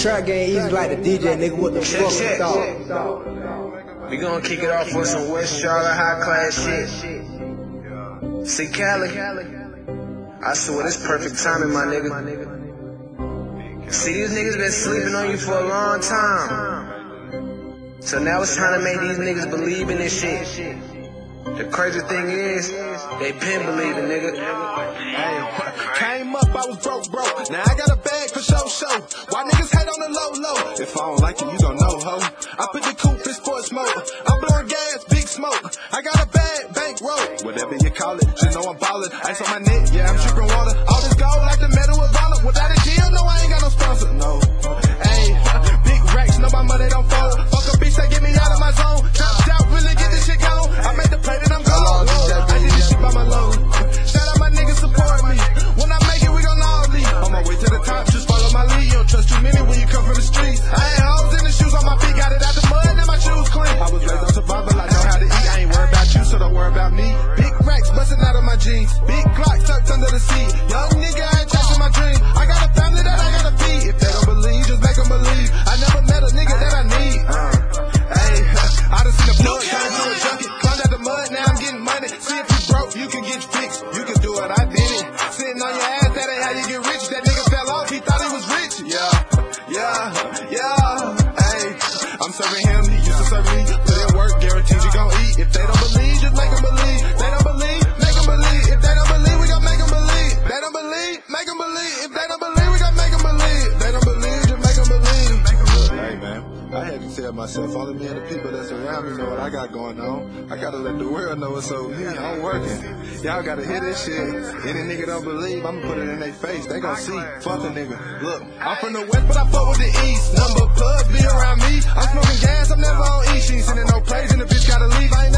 trap game easy like the DJ, nigga. What the fuck, dog? We gonna kick it off with some West Charlotte high class shit. See Cali, I swear this perfect timing, my nigga. See, these niggas been sleeping on you for a long time. So now it's time to make these niggas believe in this shit. The crazy thing is, they been believing, nigga. Hey, came up, I was broke. Now I got a bag for show. Why niggas hate on the low? If I don't like it, you gon' know, ho. I put the coupe in sport smoke. I'm blowing gas, big smoke. I got a bag, bankroll. Whatever you call it, just know I'm ballin'. Ice on my neck, yeah, I'm drippin' water. All this gold like the metal of honor. Without a deal, no, I ain't got no sponsor, no. Hey, big racks, know my money don't fold. Fuck a bitch that get me out of my zone. Chopped out, really get this shit gone. I made the play that I'm gone. I did this shit by my load. Shout out my niggas support me. When I make it, we gon' all leave. On my way to the top, just follow my lead. You don't trust too many when you come from the streets. I ain't hoes in the shoes on my feet, got it out the mud and my shoes clean. I was raised on survival, I know how to eat. I ain't worried about you, so don't worry about me. Big racks busting out of my jeans. Big Glock tucked under the seat. Young nigga, I ain't chasing my dream. I got a family that I gotta feed. If they don't believe, just make them believe. I never met a nigga that I need. Hey, I done seen the blood turn to a junkie. Climbed out the mud, now I'm getting money. See if you broke, you can get fixed. You can do it, I did it. Sitting on your ass, that ain't how you get rich. That nigga fell off, he thought he was rich. Yeah. Hey, I'm serving him, he used to serve me. Put in work, guaranteed you gon' eat. If they don't believe, just make them believe. They don't believe, make them believe. If they don't believe, we gon' make them believe. They don't believe, make them believe. If they don't believe, we gon' make them believe. They don't believe, just make them believe. Hey man, I had to tell myself, only me and the people that's around me know what I got going on. I gotta let the world know it's so me, I'm working. Y'all gotta hear this shit. Any nigga don't believe, I'ma put it in their face. They gon' see, fuck a nigga. Look, I'm from the west, but I fuck with the east. Number plugs be around me. I'm smoking gas, I'm never on E. She ain't sending no plays, and the bitch gotta leave. I ain't